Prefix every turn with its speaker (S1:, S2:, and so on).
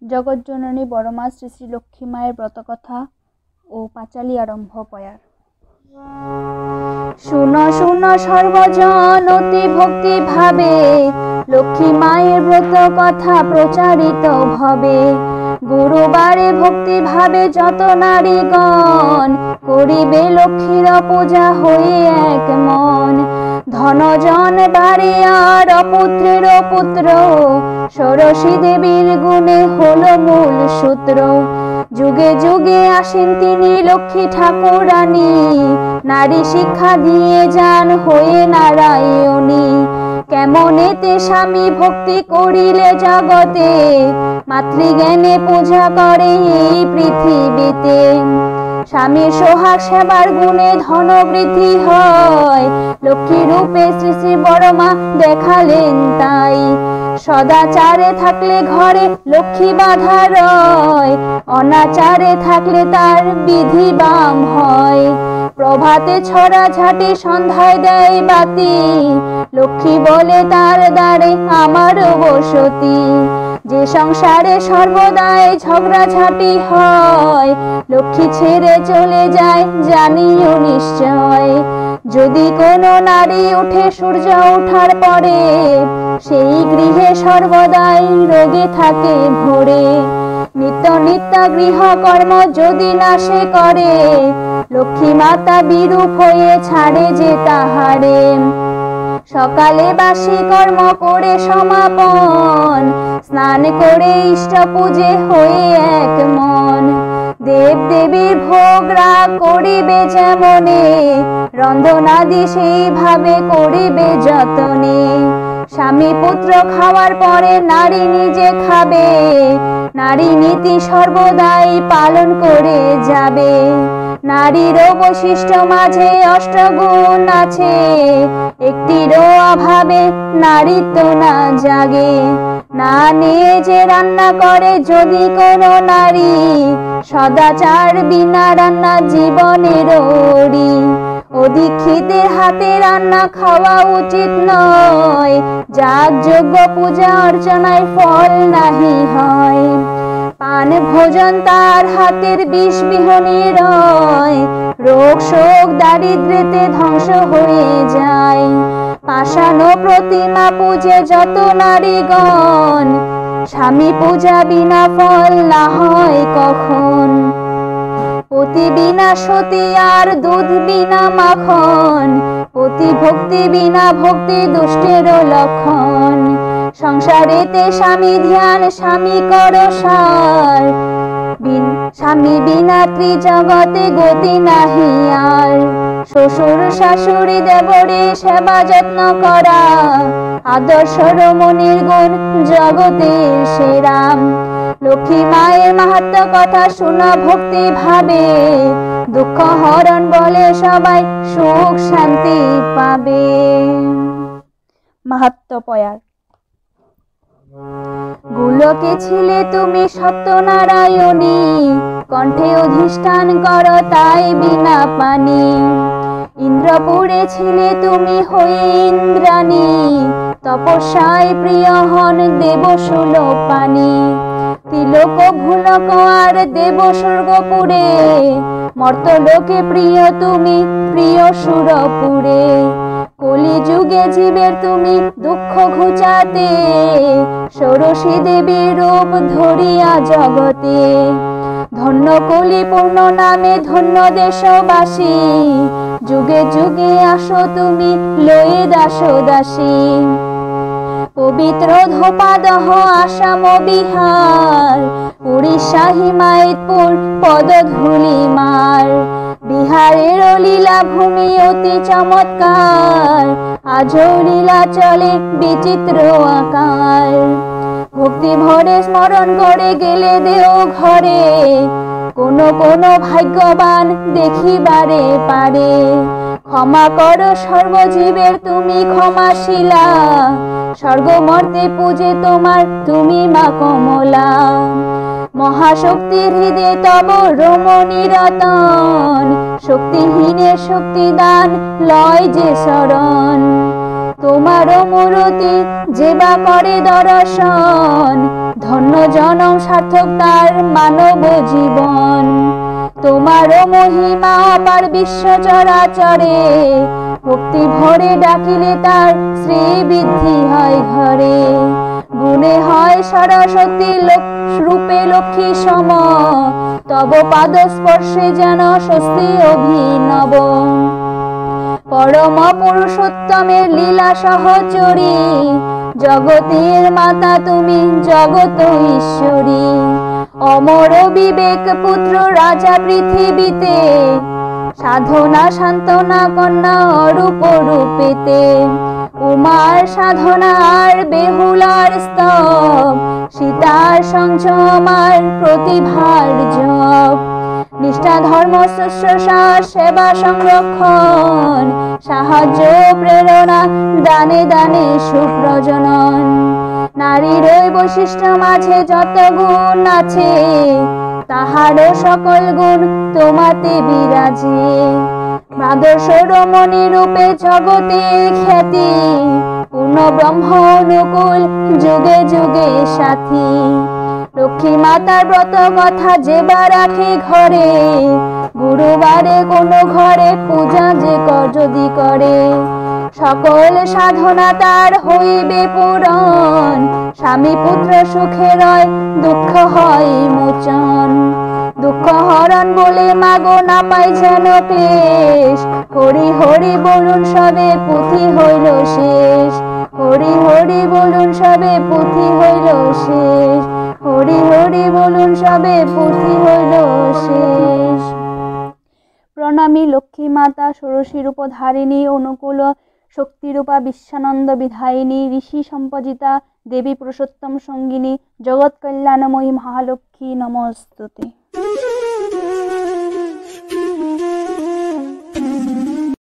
S1: জগজ্জননী বড়মা শ্রী শ্রী লক্ষ্মী মায়ের ব্রতকথা ও পাঁচালী আরম্ভ পয়ার। শুনো শুনো সর্বজন অতি ভক্তি ভাবে, লক্ষ্মী মায়ের ব্রত কথা প্রচারিত ভবে। গুরুবারে ভক্তি ভাবে যত নারীগণ, করিবে লক্ষ্মীর পূজা হয়ে এক মন। ধনজন বারে আর অপুত্রের পুত্র, ষোড়শী দেবীর গুণে হলো মূল সূত্র। যুগে যুগে আসেন তিনি লক্ষ্মী ঠাকুরানী, নারী শিক্ষা দিয়ে যান হয়ে নারায়ণী। কেমন এতে স্বামী ভক্তি করিলে জগতে, মাতৃজ্ঞানে পূজা করে এই পৃথিবীতে। স্বামীর সোহাগ সেবার গুণে ধন বৃদ্ধি হয়, লক্ষ্মী রূপে শ্রী শ্রী বড়মা দেখালেন তাই। সদাচারে থাকলে ঘরে লক্ষ্মী বাধা রয়, অনাচারে থাকলে তার বিধি বাম হয়। প্রভাতে ছড়া ঝাঁটি সন্ধ্যায় দেয় বাতি, লক্ষ্মী বলে তার দ্বারে আমার বসতি। যে সংসারে সর্বদাই ঝগড়া ঝাঁটি হয়, লক্ষ্মী ছেড়ে চলে যায় জানিও নিশ্চয়। যদি কোনো নারী উঠে সূর্য ওঠার পরে, সেই গৃহে সর্বদাই রোগে থাকে ভরে। নিত্য নিত্য গৃহকর্ম যদি না সে করে, লক্ষ্মী মাতা বিরূপ হয়ে ছাড়ে যে তাহারে। সকালে বাসি কর্ম করে সমাপন, স্নান করে ইষ্ট পূজে হয়ে এক মন। দেব দেবীর ভোগ রাগ করিবে যেমনে, রন্ধনাদি সেইভাবে করিবে যতনে। স্বামী পুত্র খাওয়ার পরে নারী নিজে খাবে, নারী নীতি সর্বদাই পালন করে যাবে। নারীর বৈশিষ্ট্য মাঝে অষ্টগুণ আছে, একটিরও অভাবে নারীত্ব না জাগে। না নিয়ে যে রান্না করে যদি কোনো নারী, সদাচার বিনা রান্না জীবনের ওরি। অদীক্ষিতের হাতে রান্না খাওয়া উচিত নয়, যাগযজ্ঞ পূজা অর্চনায় ফল নাহি হয়। পান ভোজন তার হাতের বিষ বিহনী রয়, রোগ শোক দারিদ্র্যেতে ধ্বংস হয়ে যায়। পাষাণ প্রতিমা পূজে যত নারীগণ, স্বামী পূজা বিনা ফল না হয় কখন। পতি বিনা সতী আর দুধ বিনা মাখন, পতি ভক্তি বিনা ভক্তি দুষ্টের লক্ষণ। সংসারেতে স্বামী ধ্যান স্বামী কর সার, স্বামী বিনা ত্রিজগতে গতি নাহি আর। শ্বশুর শাশুড়ি দেবরে সেবা যত্ন করা, আদর্শ রমণীর গুণ জগতের সেরা। লক্ষ্মী মায়ের মাহাত্ম্য কথা শোনা ভক্তি ভাবে, দুঃখ হরণ বলে সবাই সুখ শান্তি পাবে। মাহাত্ম্য পয়ার। গোলকে ছিলে তুমি সত্যনারায়ণী, কণ্ঠে অধিষ্ঠান কর তাই বিনা পানি। ইন্দ্রপুরে ছিলে তুমি হয়ে ইন্দ্রাণী, তপস্যায় প্রিয় হন দেব সুলোপানি। তিলক ভুলক আর দেব স্বর্গপুরে, মর্তলোকে প্রিয় তুমি প্রিয় সুরপুরে। কলিযুগে জীবের তুমি দুঃখ ঘুচাতে, ষোড়শী দেবীর রূপ ধরিয়া জগতে। ধন্য কলি পূর্ণ নামে ধন্য দেশবাসী, যুগে যুগে আসো তুমি লয়ে দাস দাসী। পবিত্র ধোপাদহ আসাম বিহার, উড়িষ্যা হিমায়তপুর পদধূলি মার। বিহারের লীলা ভূমি অতি চমৎকার, আজও লীলা চলে বিচিত্র আকার। ভক্তি ভরে স্মরণ করে গেলে দেও ঘরে, কোনো কোনো ভাগ্যবান দেখিবারে পারে। ক্ষমা করো সর্বজীবের তুমি ক্ষমাশীলা, স্বর্গমর্তে পূজে তোমার তুমি মা কমলা। মহাশক্তির হৃদে তব রমণী রতন, শক্তিহীনের শক্তিদান লয় যে শরণ। তোমারও মূরতি যেবা করে দর্শন, ধন্য জনম সার্থক তার মানব জীবন। তোমারও মহিমা অপার বিশ্ব চরাচরে, ভক্তি ভরে ডাকিলে তার শ্রী বৃদ্ধি হয় ঘরে। গুণে হয় সরস্বতী রূপে লক্ষ্মী সম, তব পাদ স্পর্শে যেন স্বস্তি অভিনব। পরম পুরুষোত্তমের লীলা সহচরী, জগতের মাতা তুমি জগত ঈশ্বরী। অমর বিবেক পুত্র রাজা পৃথিবীতে, সাধনা সান্ত্বনা কন্যা অরূপ রূপেতে। উমার সাধনার বেহুলার স্তব, সীতার সংযমার প্রতিভার জপ। নিষ্ঠা ধর্ম শুশ্রূষা সেবা সংরক্ষণ, সাহায্য প্রেরণা দানে দানে সুপ্রজনন। নারীর ওই বৈশিষ্ট্য মাঝে যত গুণ আছে, তাহারও সকল গুণ তোমাতে বিরাজে। আদর্শ রমণী রূপে জগতে খ্যাতি, পূর্ণ ব্রহ্ম অনুকূল যুগে যুগে সাথী। লক্ষ্মী মাতার ব্রত কথা যেবা রাখে ঘরে, গুরুবারে কোনো ঘরে পূজা যে যদি করে। সকল সাধনা তার হইবে পূরণ, স্বামী পুত্র সুখে রয় দুঃখ হয় মোচন। দুঃখ হরণ বলে মাগো না পাই যেন ক্লেশ, হরি হরি বলুন সবে পুঁথি হইল শেষ। হরি হরি বলুন সবে পুঁথি হইল শেষ। হরি হরি বলুন সবে পুঁথি হইল শেষ। প্রণামী লক্ষ্মী মাতা ষোড়শী রূপধারিণী, অনুকূল শক্তিরূপা বিশ্বানন্দ বিধায়িনী, ঋষি সম্পজিতা দেবী পুরুষোত্তম সঙ্গিনী, জগৎ কল্যাণময়ী মহালক্ষ্মী নমস্তুতে।